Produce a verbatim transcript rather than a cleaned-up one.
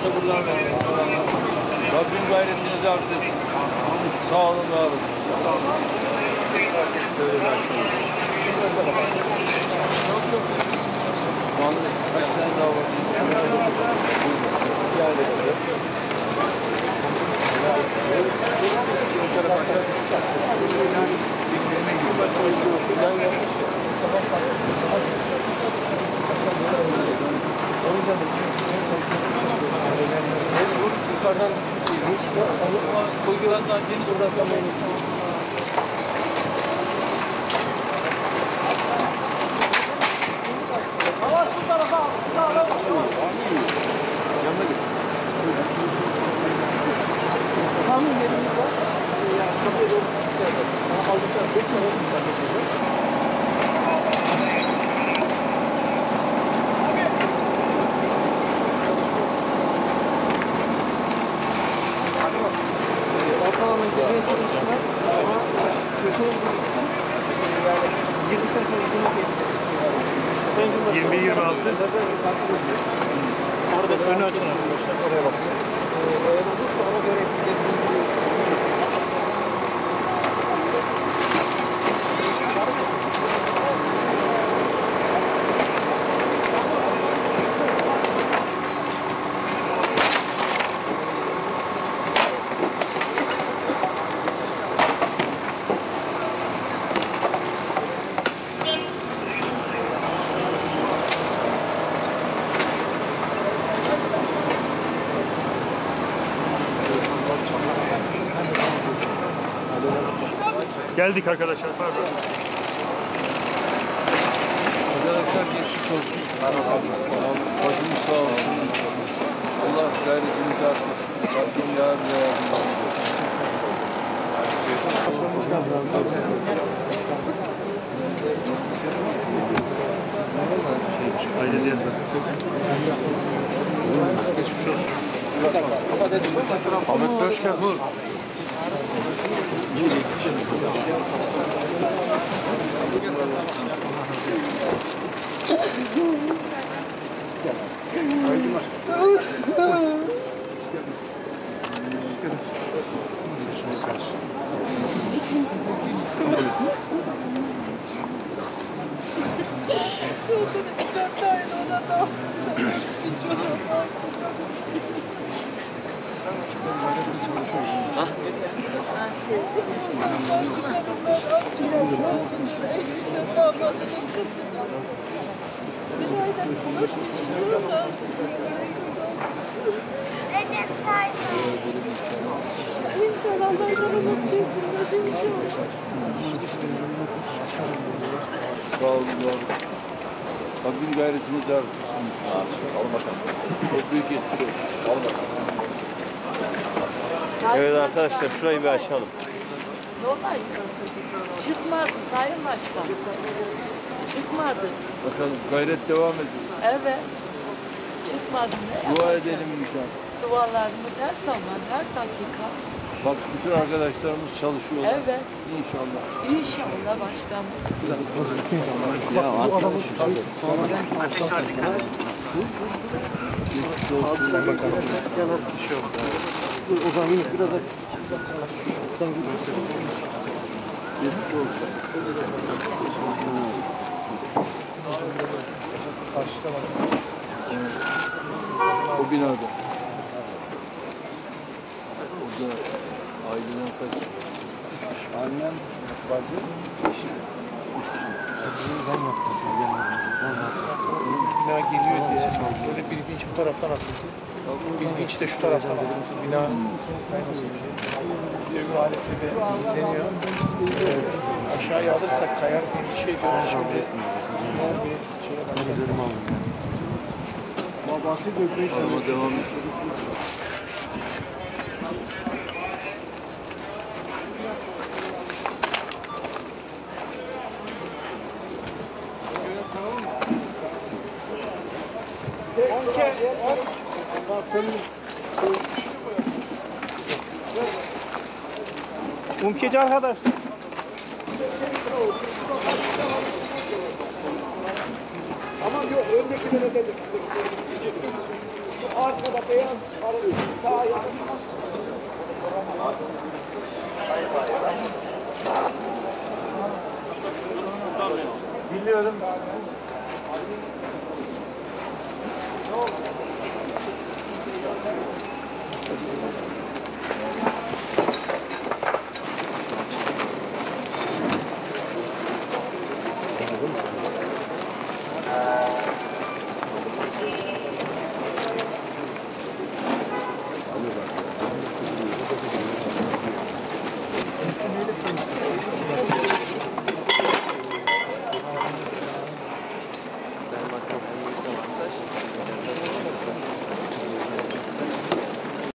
sabırlar versin. Rabbim gayretinizi artırsın. Sağ olun, var olun. Böyle başlayalım. Kaç tane daha var? Bir yerde kalıyor. Yukarıdan koy biraz daha geniş bırakamayız. Hava şu tarafa, şu tarafa. Yanına geç. Tam yerimiz var. Yani kapıya doğru aldıktan sonra ortalamayı gezmeye çalıştılar ama kötü olduğu için yani girdikten sonra bunu geçeceğiz. yirmi yirmi altı orada önü açın arkadaşlar, oraya bakacağız. Eğer olursa ona göre gidebiliriz. Geldik arkadaşlar, pardon. Arkadaşlar geçmiş olsun. Bacımız sağ olsun. Allah gayretimizi artırsın. Rabbim yar ve yardımcı. Aile geçmiş olsun. Ahmet Bey hoş geldin. İnşallah Allah'ın mutlu etsin. İnşallah. Sağ olun, var olun. Rabbim gayretinizi artırsın. Alın başkanım. Çok büyük geçmiş olsun. Alın başkanım. Evet arkadaşlar, şurayı bir açalım. Normal. Çıkmadı Sayın Başkan. Çıkmadı. Bakalım gayret devam ediyor. Evet. Çıkmadı. Ne Dua yapacağız? edelim inşallah. Dualarımız her zaman, her dakika. Bak bütün arkadaşlarımız çalışıyorlar. Evet. İnşallah. İnşallah başkanım. Ya arkadaşlar. O zaman yine biraz da O binada. Orada aileden kaç? Annem, bacı, eşim. Bina geliyor diye böyle bir vinç bu taraftan atıldı. Bir vinç de şu taraftan atıldı. Bina kaymasın diye bir aletle de izleniyor. Ee, aşağıya alırsak kayar diye bir şey diyoruz. Şimdi yoğun bir şeye başladı. Babası götürüyor. Arama devam ediyor. Umkeci arkadaş. Ama yok öndekilere de arkada beyaz araba sağa yakın. Biliyorum.